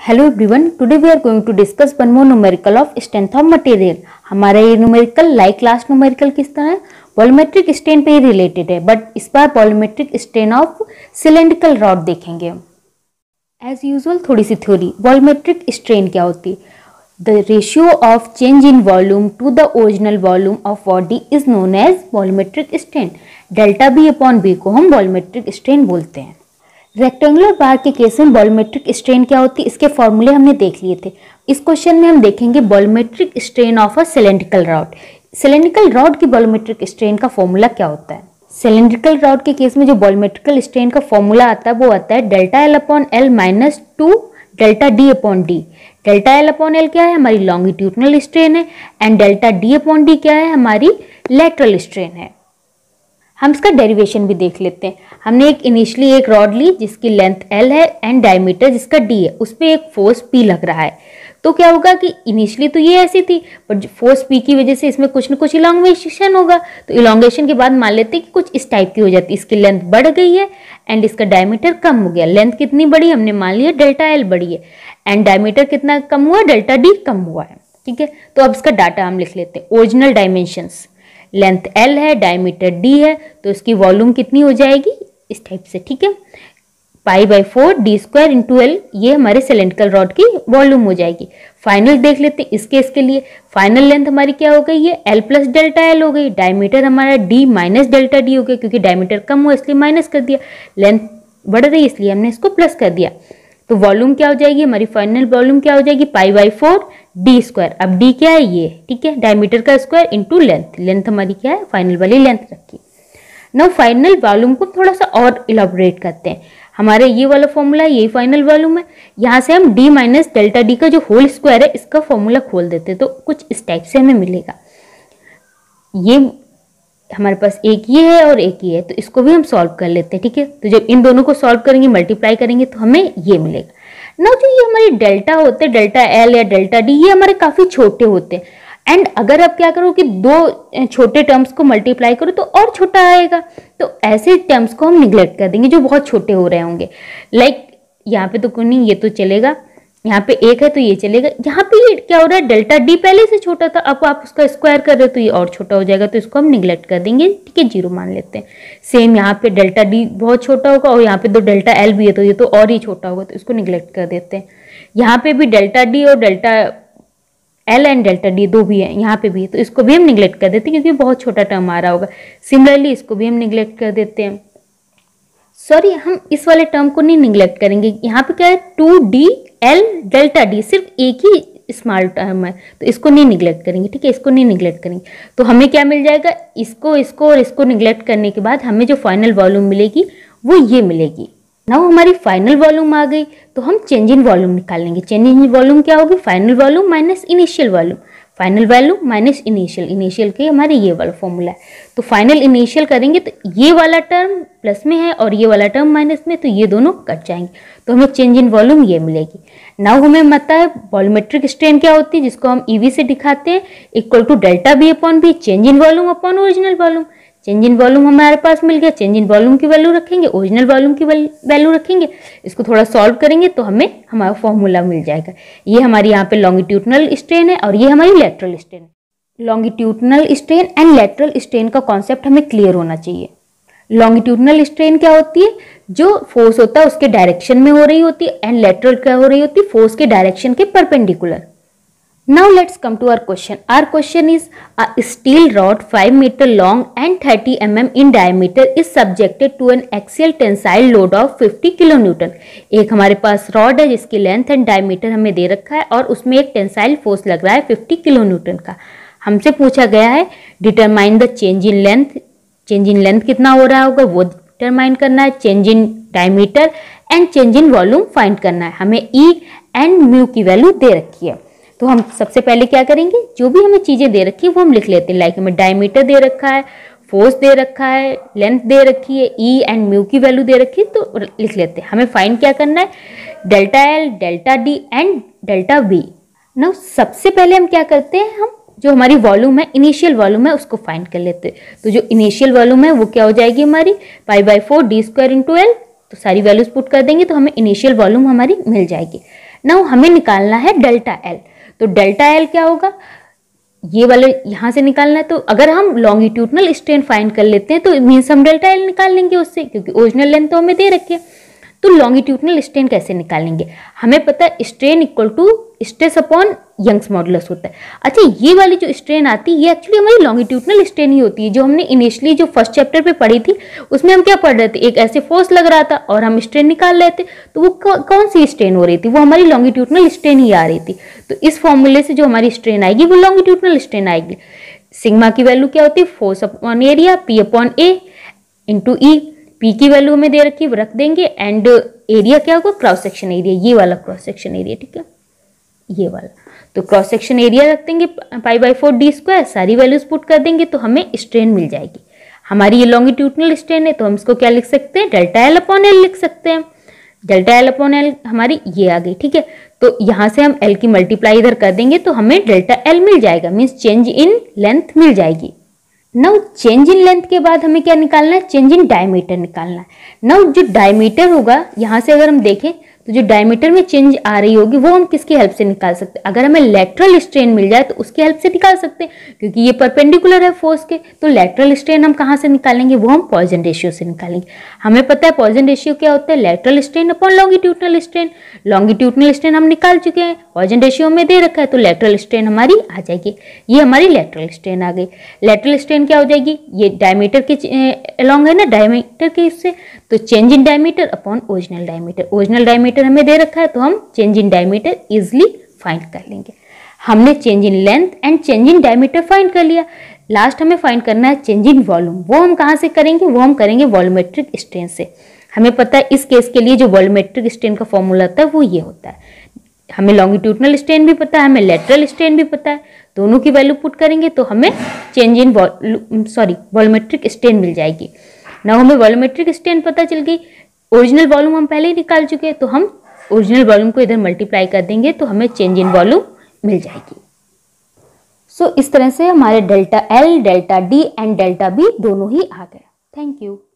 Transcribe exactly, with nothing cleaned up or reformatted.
Hello everyone, today we are going to discuss one more numerical of strength of material. हमारा ये numerical like class numerical किस तरह है, volumetric strain पे ही related है, but इस बार volumetric strain of cylindrical rod देखेंगे। एज यूजुअल थोड़ी सी थ्योरी। वॉल्यूमेट्रिक स्ट्रेन क्या होती है? The ratio of change in volume to the original volume of body is known as volumetric strain. Delta B upon B को हम volumetric strain बोलते हैं। रेक्टेंगुलर बार के केस में वॉल्यूमेट्रिक स्ट्रेन क्या होती है, इसके फॉर्मूले हमने देख लिए थे। इस क्वेश्चन में हम देखेंगे volumetric strain of a cylindrical rod. Cylindrical rod की वॉल्यूमेट्रिक स्ट्रेन का फॉर्मूला क्या होता है? सिलेंड्रिकल रॉड के केस में जो वॉल्यूमेट्रिकल स्ट्रेन का फॉर्मूला आता है वो आता है delta L upon L minus two delta D upon D. Delta L upon L क्या है? हमारी लॉन्गिट्यूडनल स्ट्रेन है, and delta D upon D क्या है? हमारी लेटरल स्ट्रेन है। हम इसका डेरिवेशन भी देख लेते हैं। हमने एक इनिशियली एक रॉड ली जिसकी लेंथ L है एंड डायमीटर जिसका D है, उस पर एक फोर्स P लग रहा है। तो क्या होगा कि इनिशियली तो ये ऐसी थी, बट फोर्स P की वजह से इसमें कुछ न कुछ इलांगेशन होगा। तो इलांगेशन के बाद मान लेते हैं कि कुछ इस टाइप की हो जाती है। इसकी लेंथ बढ़ गई है एंड इसका डायमीटर कम हो गया। लेंथ कितनी बड़ी? हमने मान लिया डेल्टा L बड़ी है, एंड डायमीटर कितना कम हुआ? डेल्टा D कम हुआ है। ठीक है, तो अब इसका डाटा हम लिख लेते हैं। ओरिजिनल डायमेंशंस, लेंथ L है, डायमीटर D है, तो इसकी वॉल्यूम कितनी हो जाएगी? इस टाइप से। ठीक है, pi by four D square into L, ये हमारे सिलेंड्रिकल रॉड की वॉल्यूम हो जाएगी। फाइनल देख लेते हैं इस केस के लिए। फाइनल लेंथ हमारी क्या हो गई है? L प्लस डेल्टा एल हो गई। डायमीटर हमारा D माइनस डेल्टा डी हो गया, क्योंकि डायमीटर कम हुआ इसलिए माइनस कर दिया। लेंथ बढ़ रही इसलिए हमने इसको प्लस कर दिया। तो वॉल्यूम क्या हो जाएगी हमारी? फाइनल वॉल्यूम क्या हो जाएगी? Pi by four D square. अब डी क्या है? ये। ठीक है, डायमीटर का स्क्वायर इंटू लेंथ। लेंथ हमारी क्या है? फाइनल वाली लेंथ रखी। नाउ फाइनल वॉल्यूम को थोड़ा सा और इलाबोरेट करते हैं। हमारे ये वाला फॉर्मूला, ये फाइनल वॉल्यूम है। यहाँ से हम डी माइनस डेल्टा डी का जो होल स्क्वायर है इसका फॉर्मूला खोल देते हैं, तो कुछ इस टाइप से हमें मिलेगा। ये हमारे पास एक ये है और एक ये है, तो इसको भी हम सॉल्व कर लेते हैं। ठीक है, तो जब इन दोनों को सॉल्व करेंगे, मल्टीप्लाई करेंगे, तो हमें ये मिलेगा ना। जो ये हमारी डेल्टा होते हैं, डेल्टा एल या डेल्टा डी, ये हमारे काफी छोटे होते हैं। एंड अगर आप क्या करो कि दो छोटे टर्म्स को मल्टीप्लाई करो तो और छोटा आएगा, तो ऐसे टर्म्स को हम निग्लेक्ट कर देंगे जो बहुत छोटे हो रहे होंगे। लाइक यहाँ पे तो कोई नहीं, ये तो चलेगा। यहाँ पे एक है तो ये चलेगा। यहाँ पे ये क्या हो रहा है? डेल्टा डी पहले से छोटा था, अब आप उसका स्क्वायर कर रहे हो तो ये और छोटा हो जाएगा, तो इसको हम निग्लेक्ट कर देंगे। ठीक है, जीरो मान लेते हैं। सेम यहाँ पे डेल्टा डी बहुत छोटा होगा और यहाँ पे तो डेल्टा एल भी है, तो ये तो और ही छोटा होगा, तो इसको निग्लेक्ट कर देते हैं। यहाँ पे भी डेल्टा डी और delta L and delta D दो भी है, यहाँ पे भी है, तो इसको भी हम निग्लेक्ट कर देते हैं क्योंकि बहुत छोटा टर्म आ रहा होगा। सिमिलरली इसको भी हम निग्लेक्ट कर देते हैं। सॉरी, हम इस वाले टर्म को नहीं निग्लेक्ट करेंगे। यहाँ पे क्या है? Two D L delta D, सिर्फ एक ही स्मॉल टर्म है, तो इसको नहीं निग्लेक्ट करेंगे। ठीक है, इसको नहीं निग्लेक्ट करेंगे। तो हमें क्या मिल जाएगा? इसको इसको और इसको निग्लेक्ट करने के बाद हमें जो फाइनल वॉल्यूम मिलेगी वो ये मिलेगी। नाउ हमारी फाइनल वॉल्यूम आ गई, तो हम चेंज इन वॉल्यूम निकालेंगे। चेंज इन वॉल्यूम क्या होगी? Final volume minus initial volume. Final value minus initial. Initial के हमारे ये वाला फॉर्मूला है, तो फाइनल इनिशियल करेंगे तो ये वाला टर्म प्लस में है और ये वाला टर्म माइनस में, तो ये दोनों कट जाएंगे, तो हमें चेंज इन वॉल्यूम ये मिलेगी। नाउ हमें पता है वॉल्यूमेट्रिक स्ट्रेन क्या होती है, जिसको हम ईवी से दिखाते हैं, equal to delta B upon B, change in volume upon original volume. Change in volume हमारे पास मिल गया, चेंज इन वॉल्यूम की वैल्यू रखेंगे, ओरिजिनल वॉल्यूम की वैल्यू रखेंगे, इसको थोड़ा सॉल्व करेंगे तो हमें हमारा फॉर्मूला मिल जाएगा। ये हमारी यहाँ पे लॉन्गिट्यूडनल स्ट्रेन है और ये हमारी लेटरल स्ट्रेन है। Longitudinal strain and lateral strain का कॉन्सेप्ट हमें क्लियर होना चाहिए। लॉन्गिट्यूडनल स्ट्रेन क्या होती है? जो फोर्स होता है उसके डायरेक्शन में हो रही होती है, एंड लेटरल क्या हो रही होती है? फोर्स के डायरेक्शन के perpendicular. Now let's come to our question. Our question is, a steel rod five meter long and thirty millimeters in diameter is subjected to an axial tensile load of fifty kilonewton. एक हमारे पास rod है जिसकी length and diameter हमें दे रखा है और उसमें एक टेंसाइल फोर्स लग रहा है फिफ्टी किलोन्यूटन का। हमसे पूछा गया है determine the change in length. Change in length कितना हो रहा होगा वो डिटरमाइन करना है, change in diameter and change in volume find करना है। हमें ई एंड म्यू की वैल्यू दे रखी है, तो हम सबसे पहले क्या करेंगे? जो भी हमें चीजें दे रखी है वो हम लिख लेते हैं। लाइक हमें डायमीटर दे रखा है, फोर्स दे रखा है, लेंथ दे रखी है, ई एंड म्यू की वैल्यू दे रखी है, तो लिख लेते हैं। हमें फाइंड क्या करना है? Delta L, delta D and delta V. ना सबसे पहले हम क्या करते हैं? हम जो हमारी वॉल्यूम है, इनिशियल वॉल्यूम है, उसको फाइंड कर लेते हैं। तो जो इनिशियल वॉल्यूम है वो क्या हो जाएगी हमारी? Pi by four D square into L. तो सारी वैल्यूज पुट कर देंगे तो हमें इनिशियल वॉल्यूम हमारी मिल जाएगी। नाउ हमें निकालना है डेल्टा एल। तो डेल्टा एल क्या होगा, ये वाले यहाँ से निकालना है। तो अगर हम लॉन्गिट्यूडनल स्ट्रेन फाइंड कर लेते हैं तो मीन्स हम डेल्टा एल निकाल लेंगे उससे, क्योंकि ओरिजिनल लेंथ तो हमें दे रखी है। तो लॉन्गिट्यूडनल स्ट्रेन कैसे निकालेंगे, हमें पता है strain equal to stress upon Young's modulus होता है। अच्छा, ये वाली जो स्ट्रेन आती है ये एक्चुअली हमारी लॉन्गिट्यूडनल स्ट्रेन ही होती है, जो हमने इनिशियली जो फर्स्ट चैप्टर पे पढ़ी थी उसमें हम क्या पढ़ रहे थे, एक ऐसे फोर्स लग रहा था और हम स्ट्रेन निकाल रहे थे, तो वो कौन सी स्ट्रेन हो रही थी, वो हमारी लॉन्गिट्यूडनल स्ट्रेन ही आ रही थी। तो इस फॉर्मूले से जो हमारी स्ट्रेन आएगी वो लॉन्गिट्यूडनल स्ट्रेन आएगी। सिग्मा की वैल्यू क्या होती है, force upon area P upon A into E. P की वैल्यू हमें दे रखी है, वो रख देंगे, एंड एरिया क्या होगा, क्रॉस सेक्शन एरिया, ये वाला क्रॉस सेक्शन एरिया, ठीक है, ये वाला। तो क्रॉस सेक्शन एरिया रख देंगे pi by four D square, सारी वैल्यूज पुट कर देंगे तो हमें स्ट्रेन मिल जाएगी। हमारी ये लॉन्गिट्यूडनल स्ट्रेन है तो हम इसको क्या लिख सकते हैं, डेल्टा एल अपॉन एल लिख सकते हैं। डेल्टा एल अपॉन एल हमारी ये आ गई, ठीक है। तो यहाँ से हम एल की मल्टीप्लाई इधर कर देंगे तो हमें डेल्टा एल मिल जाएगा, मीन्स चेंज इन लेंथ मिल जाएगी। नाउ चेंज इन लेंथ के बाद हमें क्या निकालना है, चेंज इन डायमीटर निकालना है। नाउ जो डायमीटर होगा, यहाँ से अगर हम देखें तो जो डायमीटर में चेंज आ रही होगी वो हम किसकी हेल्प से निकाल सकते हैं, अगर हमें लेटरल स्ट्रेन मिल जाए तो उसकी हेल्प से निकाल सकते हैं, क्योंकि ये परपेंडिकुलर है फोर्स के। तो लेटरल स्ट्रेन हम कहाँ से निकालेंगे, वो हम पॉइजन रेशियो से निकालेंगे। हमें पता है पॉइजन रेशियो क्या होता है, lateral strain upon longitudinal strain. Longitudinal strain हम निकाल चुके हैं, पॉइजन रेशियो में दे रखा है, तो लेटरल स्ट्रेन हमारी आ जाएगी। ये हमारी लेटरल स्ट्रेन आ गई। लेटरल स्ट्रेन क्या हो जाएगी, ये डायमीटर के अलॉन्ग है ना, डायमीटर के इससे, तो change in diameter upon original diameter. Original diameter हमें दे रखा है तो हम change in diameter easily find कर लेंगे। हमने change in length and change in diameter find कर लिया। लास्ट हमें फाइंड करना है चेंज इन वॉल्यूम। वो हम कहाँ से करेंगे, वो हम करेंगे वॉल्यूमेट्रिक स्ट्रेन से। हमें पता है इस केस के लिए जो वॉल्यूमेट्रिक स्ट्रेन का फॉर्मूला होता है वो ये होता है। हमें लॉन्गिट्यूडनल स्ट्रेन भी पता है, हमें लेटरल स्ट्रेन भी पता है, दोनों की वैल्यू पुट करेंगे तो हमें change in sorry volumetric strain मिल जाएगी। ना हमें वॉल्यूमेट्रिक स्ट्रेन पता चल गई, ओरिजिनल वॉल्यूम हम पहले ही निकाल चुके हैं, तो हम ओरिजिनल वॉल्यूम को इधर मल्टीप्लाई कर देंगे तो हमें चेंज इन वॉल्यूम मिल जाएगी। सो so, इस तरह से हमारे delta L, delta D and delta B दोनों ही आ गए। Thank you.